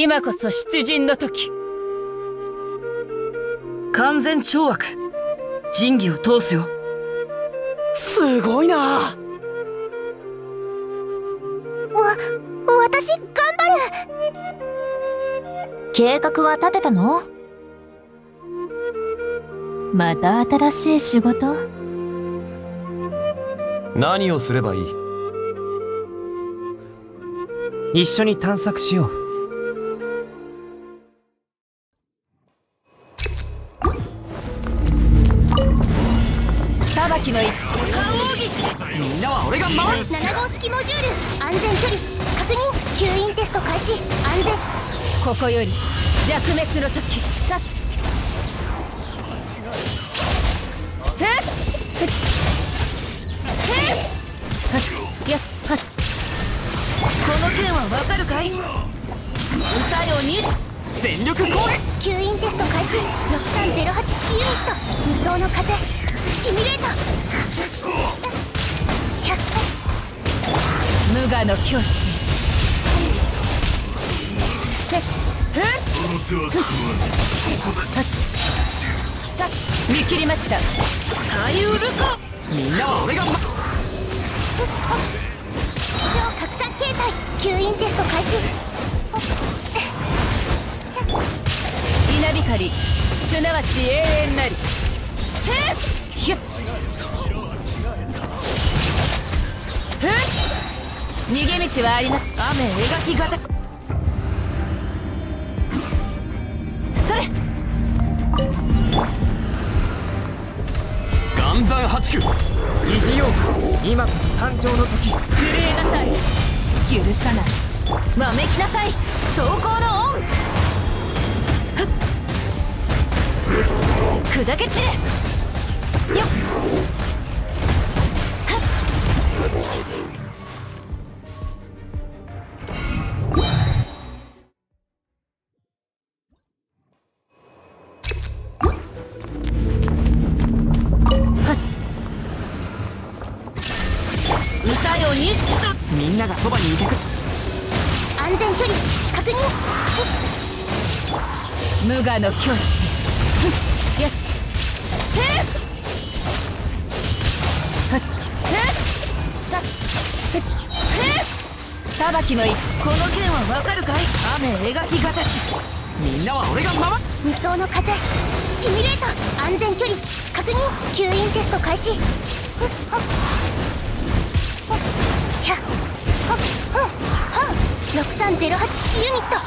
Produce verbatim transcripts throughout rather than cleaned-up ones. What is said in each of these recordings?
今こそ出陣の時。 完全懲悪、仁義を通すよ。 すごいな。 わ、私頑張る。 計画は立てたの？また新しい仕事？ 何をすればいい？一緒に探索しよう。 裁きの一みんなは俺が守る。 なな号式モジュール安全距離確認。吸引テスト開始。安全。 ここより弱滅の時。たてっやっはっ。この剣はわかるかい？歌よに全力攻撃。 吸引テスト開始。ろくさんゼロはち式ユニット無双の風シミュレート。 無我の境地。てっ見切りました。サイウルコ。 みんなは俺がま超拡散形態吸引テスト開始。 稲光すなわち永遠なり。せっひゅっふっ逃げ道はあります。雨描き型。それ岩山八九。疑似よう。今こそ誕生の時。 震えなさい。許さない。わめきなさい。走行の恩。砕け散れ。よっ歌よに式と。 みんながそばにいてく。 安全距離確認。 無我の境地。やっせっはっせっさっせっ裁きの一。この剣はわかるかい？雨描き型し。 みんなは俺が守る。 無双の風シミュレート安全距離確認。吸引テスト開始。ろくさんゼロはち式ユニット。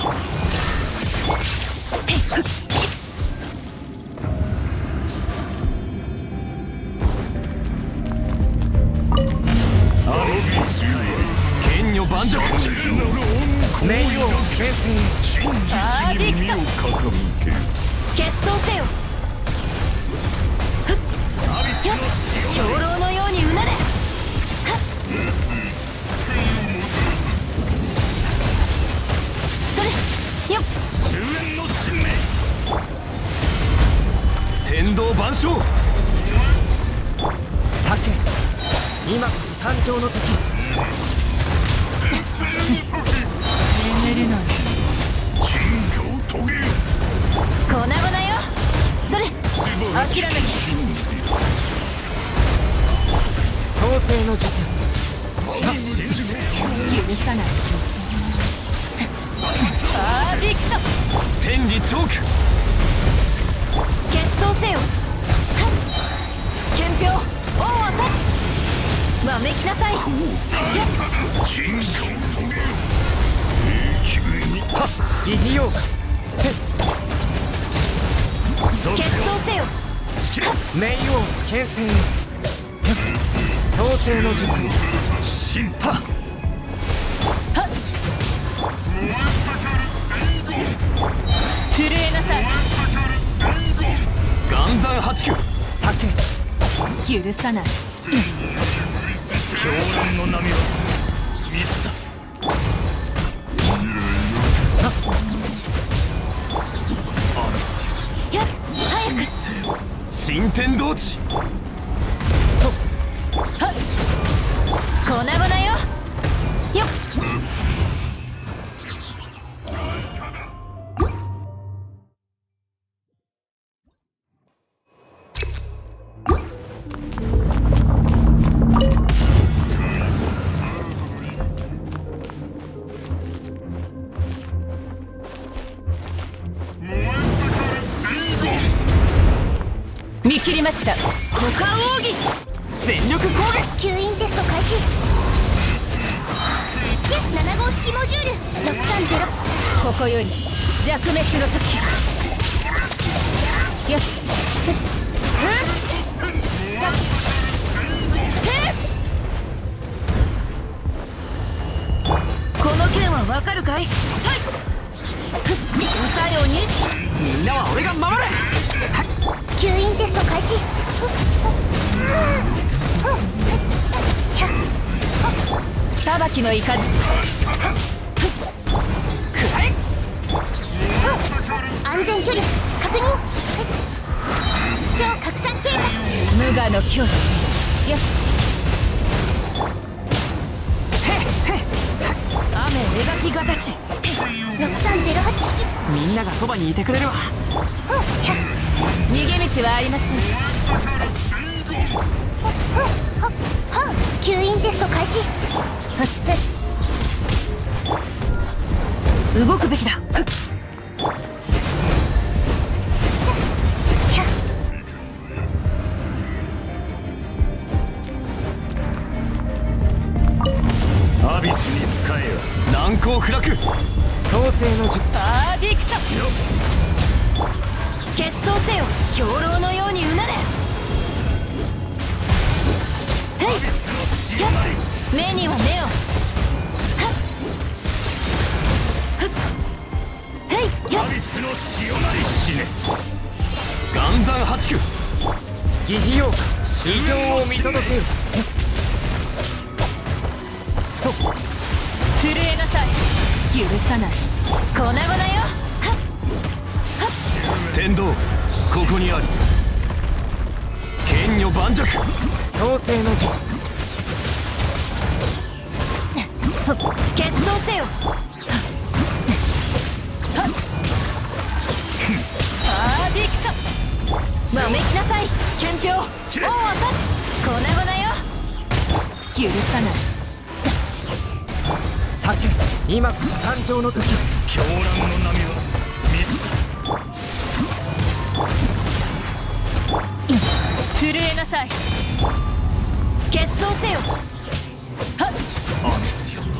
剣女万丈。名誉形成。 アーディクト決闘せよ。兵糧のようにうなれ。それよっ終焉の使命。天道万象。酒今こそ誕生の時。 眠るのに金魚を遂げよ。 粉々よ。それ諦めて。 創世の術。 許さない。アーディクト天理チョーク。 決闘せよ。憲兵恩を断つ。わめきなさい。 金魚を遂げよ。永久にはっ疑似ようか。 決闘せよ。 冥王牽制。創世の術。神破。 震えなさい。 岩山八九。酒許さない。 狂乱の波は満ちた。アビスやっ早く。 新天道地。 はっ粉々よ。よっりました。股間奥義全力攻撃。 吸引テスト開始。なな号式モジュールろくさんゼロ。 ここより弱滅の時。やっこの剣はわかるかい？はい歌ようにみんなは俺が守る。 吸引テスト開始。 裁きの雷。 くらえ。 安全距離確認。超拡散計画。 無我の境地。やっ雨描きがたし。 ろくさんゼロはち式。 みんながそばにいてくれるわ。 逃げ道はありません。 吸引テスト開始。 動くべきだ。 アビスに使えよ。難攻不落。創世の術。 パーディクト。結晶せよ兵糧のようにうなれ。はいやっ目には目を。はいやっアビスの潮なり死ね。岩山八九。疑似妖怪修行を見届けよ。 震えなさい。許さない粉々よ。 天道ここにある。剣女盤石。創世の術。 結晶せよ。パーディクト。わめきなさい憲兵。王は立つ粉々よ。許さない。 叫び今こそ誕生の時。狂乱の波は満ちた。 震えなさい。結晶せよ。はっアビスよ。